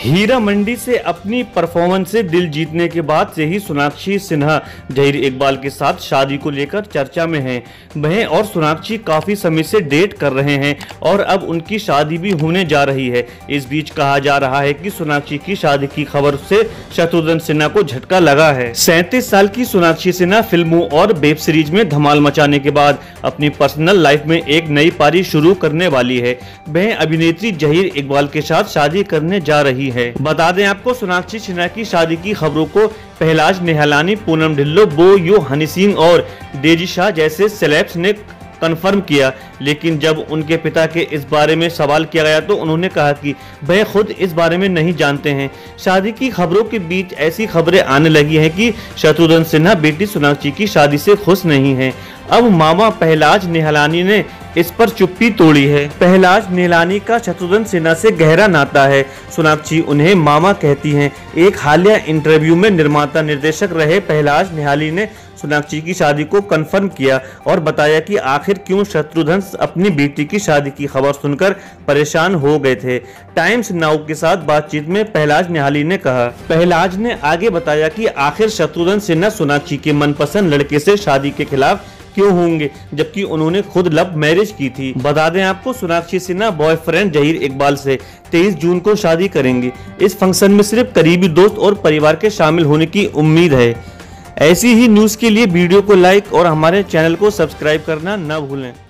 हीरा मंडी से अपनी परफॉर्मेंस से दिल जीतने के बाद से ही सोनाक्षी सिन्हा जहीर इकबाल के साथ शादी को लेकर चर्चा में हैं। वह और सोनाक्षी काफी समय से डेट कर रहे हैं और अब उनकी शादी भी होने जा रही है। इस बीच कहा जा रहा है कि सोनाक्षी की शादी की खबर से शत्रुघ्न सिन्हा को झटका लगा है। 37 साल की सोनाक्षी सिन्हा फिल्मों और वेब सीरीज में धमाल मचाने के बाद अपनी पर्सनल लाइफ में एक नई पारी शुरू करने वाली है। वह अभिनेत्री जहीर इकबाल के साथ शादी करने जा रही है। बता दें आपको, सोनाक्षी सिन्हा की शादी की खबरों को पहलाज निहलानी, पूनम ढिल्लो, बो यो, हनी सिंह और डेजी शाह जैसे सेलेब्स ने कंफर्म किया। लेकिन जब उनके पिता के इस बारे में सवाल किया गया तो उन्होंने कहा कि वह खुद इस बारे में नहीं जानते हैं। शादी की खबरों के बीच ऐसी खबरें आने लगी हैं कि शत्रुघ्न सिन्हा बेटी सोनाक्षी की शादी से खुश नहीं हैं। अब मामा पहलाज निहलानी ने इस पर चुप्पी तोड़ी है। पहलाज निहलानी का शत्रुघ्न सिन्हा से गहरा नाता है। सोनाक्षी उन्हें मामा कहती हैं। एक हालिया इंटरव्यू में निर्माता निर्देशक रहे पहलाज निहलानी ने सोनाक्षी की शादी को कंफर्म किया और बताया कि आखिर क्यों शत्रुघ्न अपनी बेटी की शादी की खबर सुनकर परेशान हो गए थे। टाइम्स नाउ के साथ बातचीत में पहलाज निहलानी ने कहा। पहलाज ने आगे बताया कि आखिर शत्रुघ्न सिन्हा सोनाक्षी के मनपसंद लड़के से शादी के खिलाफ क्यों होंगे, जबकि उन्होंने खुद लव मैरिज की थी। बता दें आपको, सोनाक्षी सिन्हा बॉयफ्रेंड जहीर इकबाल से 23 जून को शादी करेंगी। इस फंक्शन में सिर्फ करीबी दोस्त और परिवार के शामिल होने की उम्मीद है। ऐसी ही न्यूज़ के लिए वीडियो को लाइक और हमारे चैनल को सब्सक्राइब करना न भूलें।